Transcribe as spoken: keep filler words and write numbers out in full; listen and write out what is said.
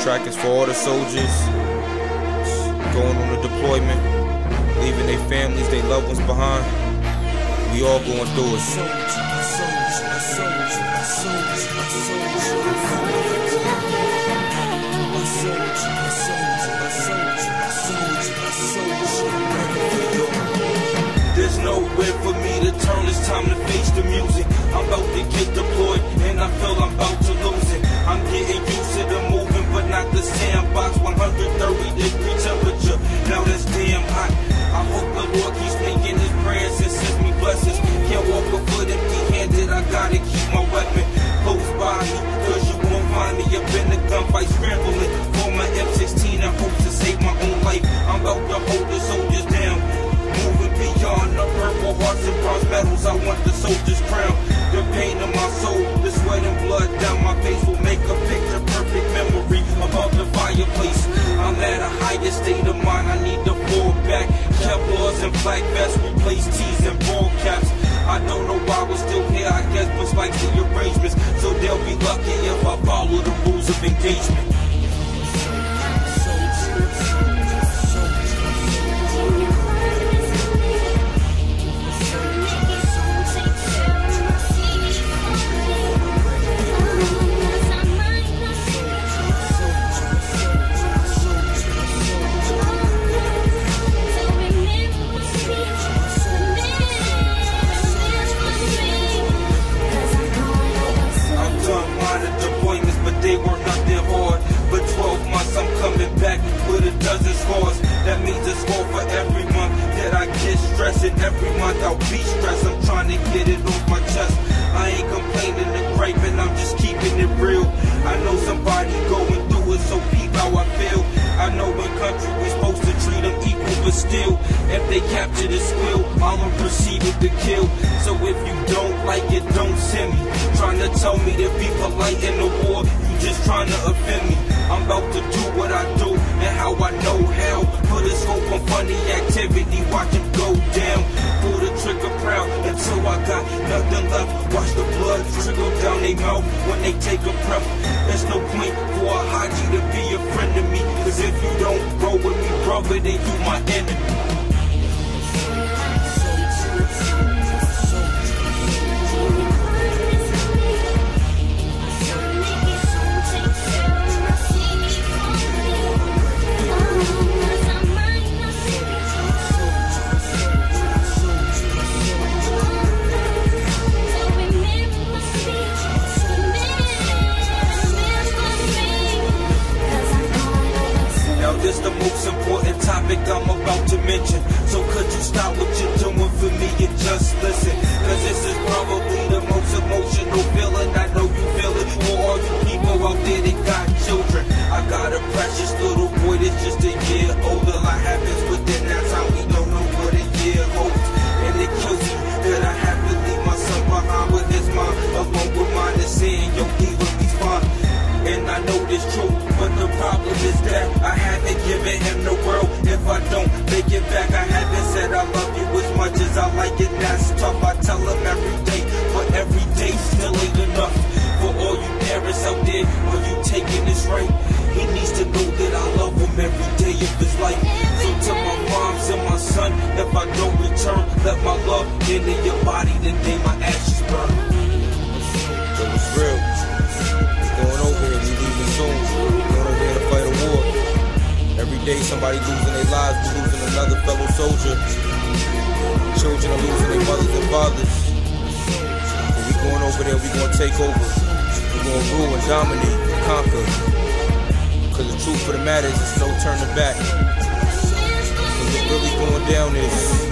track is for all the soldiers going on a deployment, leaving their families, their loved ones behind. We all going through it. There's nowhere for me to turn, it's time to face the music. I'm about to get deployed, and I feel I'm about to lose it. I'm getting used to the moving, but not the sandbox. one hundred thirty degree temperature, now that's damn hot. I hope the Lord keeps making his prayers and sends me blessings. Can't walk a foot empty-handed, I gotta keep my weapon close by me, cause you won't find me up in the gunfight scrambling for my M sixteen. I hope to save my own life. I'm about to hold the soldiers down, moving beyond the purple hearts and bronze medals. I want the soldier's crown. The pain of my soul, the sweat and blood down my face will make a picture perfect memory above the fireplace. I'm at a higher state of mind, I need to fall back. Kevlars and black vests replace tees and ball caps. I don't know why we're still here, I guess but like the arrangements, so they'll be lucky if I follow the rules of engagement. They were nothing hard, but twelve months I'm coming back with a dozen scores. That means a score for every month that I get stressed, and every month I'll be stressed. I'm trying to get it off my chest. I ain't complaining and griping, I'm just keeping it real. I know somebody going through it, so peep how I feel. I know in country we're supposed to treat them equal, but still, if they capture the squill, I'ma proceed with the kill. So if you don't like it, don't send me trying to tell me to be polite in the war. You just trying to offend me. I'm about to do what I do and how I know how. Put a scope on funny activity, watch him go down. Pull the trigger proud until I got nothing left. Watch the blood trickle down their mouth when they take a breath. There's no point for a Haji to be a friend of me, cause if you don't roll with me, brother, then you my enemy. This the most important topic I'm about to mention. So could you stop what you're doing for me and just listen? Cause this is probably the most emotional feeling. I know you feel it for all you people out there that got children. I got a precious little boy that's just a year older. A lot happens within that time, we don't know what a year holds. And it kills me that I have to leave my son behind with his mom, along with mine, and saying, yo, he will be fine. And I know this true, but the problem is that I haven't given him the world. If I don't make it back, I haven't said I love you as much as I like it. That's tough, I tell him every day, but every day still ain't enough. For all you parents out there, are you taking this right? He needs to know that I love him every day of his life. So to my moms and my son, if I don't return, let my love into your body the day my ashes burn. So it's real. Going over here, we leaving soon. Going over here to fight a war. Every day somebody losing their lives, we losing another fellow soldier. Children are losing their mothers and fathers. But we going over there, we gonna take over. We gonna rule and dominate and conquer. Cause the truth of the matter is, there's no turning back. Cause what's really going down is